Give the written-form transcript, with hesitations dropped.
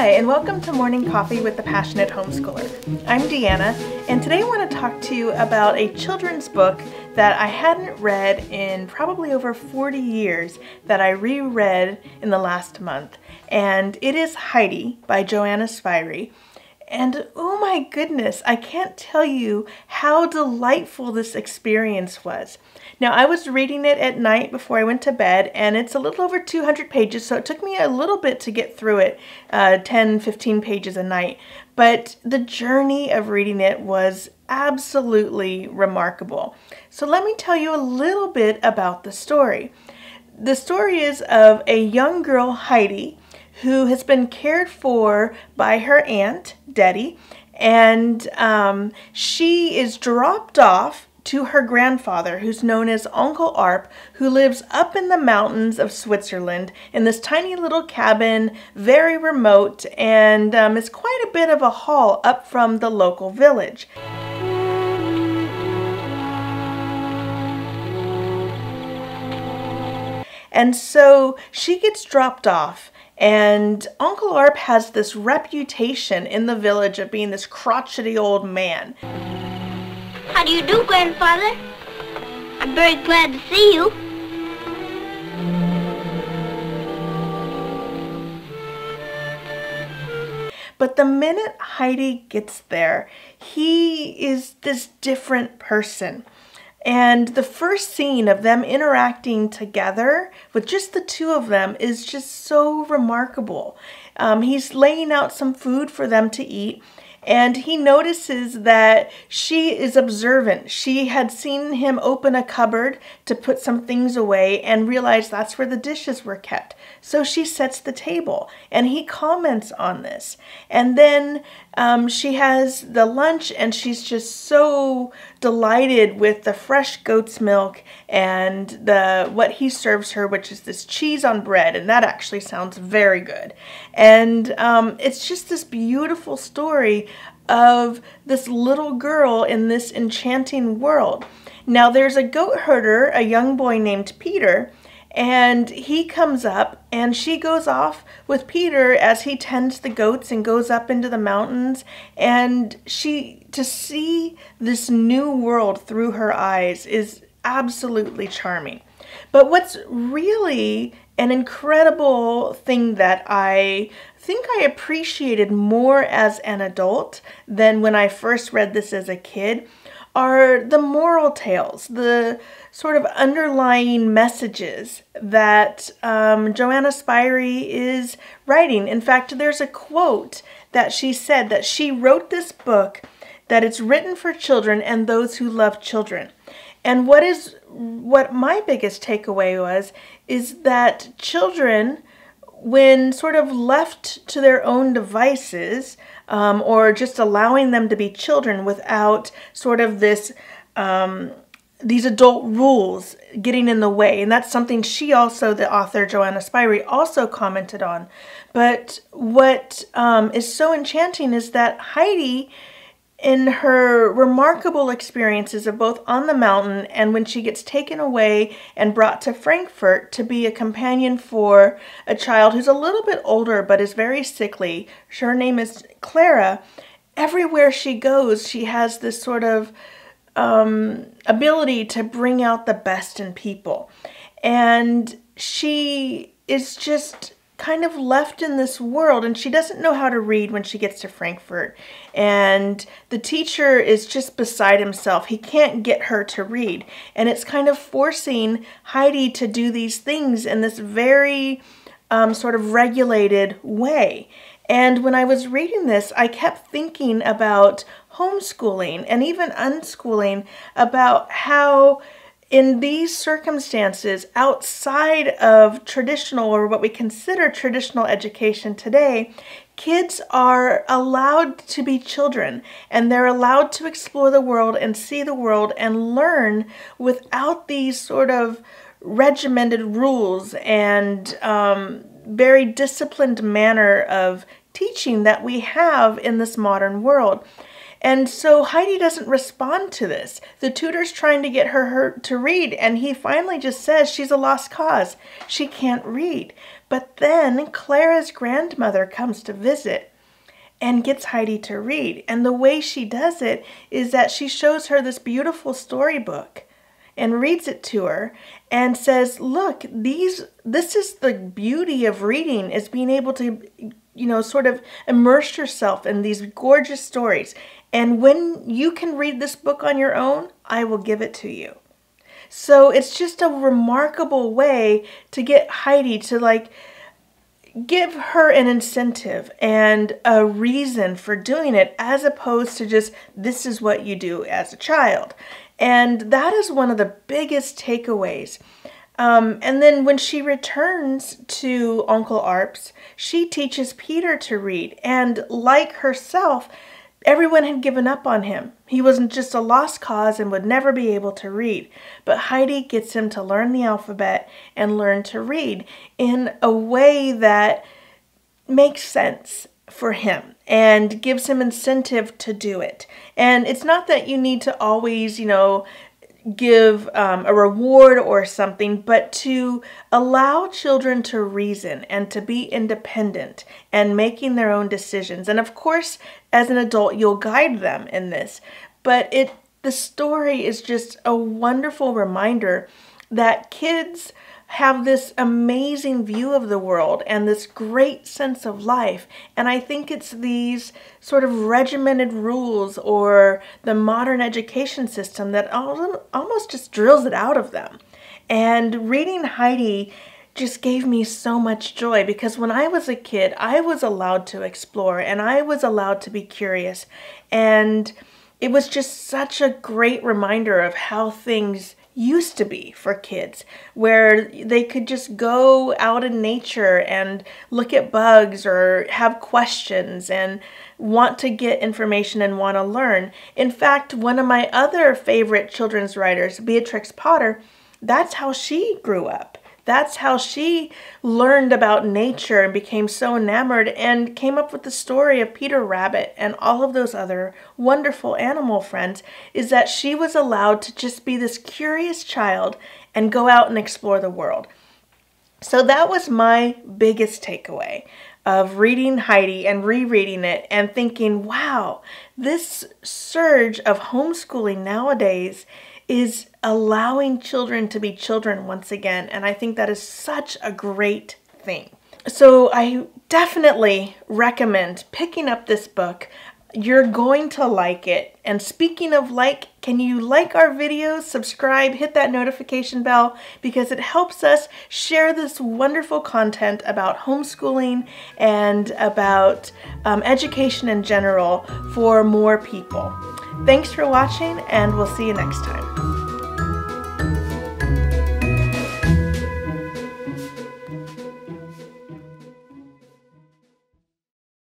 Hi, and welcome to Morning Coffee with the Passionate Homeschooler. I'm Deanna, and today I want to talk to you about a children's book that I hadn't read in probably over 40 years that I reread in the last month. And it is Heidi by Deanna. And oh my goodness, I can't tell you how delightful this experience was. Now, I was reading it at night before I went to bed, and it's a little over 200 pages, so it took me a little bit to get through it, 10, 15 pages a night. But the journey of reading it was absolutely remarkable. So let me tell you a little bit about the story. The story is of a young girl, Heidi, who has been cared for by her aunt, Debbie, and she is dropped off to her grandfather, who's known as Uncle Arp, who lives up in the mountains of Switzerland in this tiny little cabin, very remote, and is quite a bit of a haul up from the local village. And so she gets dropped off, and Uncle Arp has this reputation in the village of being this crotchety old man. How do you do, Grandfather? I'm very glad to see you. But the minute Heidi gets there, he is this different person. And the first scene of them interacting together with just the two of them is just so remarkable. He's laying out some food for them to eat, and he notices that she is observant. She had seen him open a cupboard to put some things away and realized that's where the dishes were kept. So she sets the table, and he comments on this. And then she has the lunch, and she's just so delighted with the fresh goat's milk and what he serves her, which is this cheese on bread, and that actually sounds very good. And it's just this beautiful story of this little girl in this enchanting world. Now, there's a goat herder, a young boy named Peter, and he comes up, and she goes off with Peter as he tends the goats and goes up into the mountains. And to see this new world through her eyes is absolutely charming. But what's really an incredible thing that I think I appreciated more as an adult than when I first read this as a kid are the moral tales, the sort of underlying messages that Deanna is writing. In fact, there's a quote that she said that she wrote this book, that it's written for children and those who love children. And what my biggest takeaway is that children, when sort of left to their own devices, or just allowing them to be children without sort of these adult rules getting in the way. And that's something she also, the author Deanna, also commented on. But what is so enchanting is that Heidi, in her remarkable experiences of both on the mountain and when she gets taken away and brought to Frankfurt to be a companion for a child who's a little bit older but is very sickly. Her name is Clara. Everywhere she goes, she has this sort of ability to bring out the best in people. And she is just kind of left in this world, and she doesn't know how to read when she gets to Frankfurt. And the teacher is just beside himself. He can't get her to read. And it's kind of forcing Heidi to do these things in this very sort of regulated way. And when I was reading this, I kept thinking about homeschooling and even unschooling, about how in these circumstances, outside of traditional, or what we consider traditional education today, kids are allowed to be children, and they're allowed to explore the world and see the world and learn without these sort of regimented rules and very disciplined manner of teaching that we have in this modern world. And so Heidi doesn't respond to this. The tutor's trying to get her to read, and he finally just says she's a lost cause. She can't read. But then Clara's grandmother comes to visit and gets Heidi to read. And the way she does it is that she shows her this beautiful storybook and reads it to her and says, look, this is the beauty of reading, is being able to, sort of immerse yourself in these gorgeous stories. And when you can read this book on your own, I will give it to you. So it's just a remarkable way to get Heidi to give her an incentive and a reason for doing it, as opposed to just, this is what you do as a child. And that is one of the biggest takeaways. And then when she returns to Uncle Arp's, she teaches Peter to read. And like herself, everyone had given up on him. He wasn't just a lost cause and would never be able to read. But Heidi gets him to learn the alphabet and learn to read in a way that makes sense for him and gives him incentive to do it. And it's not that you need to always, give a reward or something, but to allow children to reason and to be independent and making their own decisions. And of course, as an adult, you'll guide them in this. But the story is just a wonderful reminder that kids have this amazing view of the world and this great sense of life. And I think it's these sort of regimented rules or the modern education system that almost just drills it out of them. And reading Heidi just gave me so much joy, because when I was a kid, I was allowed to explore and I was allowed to be curious. And it was just such a great reminder of how things used to be for kids, where they could just go out in nature and look at bugs or have questions and want to get information and want to learn. In fact, one of my other favorite children's writers, Beatrix Potter, that's how she grew up. That's how she learned about nature and became so enamored and came up with the story of Peter Rabbit and all of those other wonderful animal friends, is that she was allowed to just be this curious child and go out and explore the world. So that was my biggest takeaway of reading Heidi and rereading it and thinking, wow, this surge of homeschooling nowadays is allowing children to be children once again. And I think that is such a great thing. So I definitely recommend picking up this book. You're going to like it. And speaking of can you like our videos, subscribe, hit that notification bell, because it helps us share this wonderful content about homeschooling and about education in general for more people. Thanks for watching, and we'll see you next time.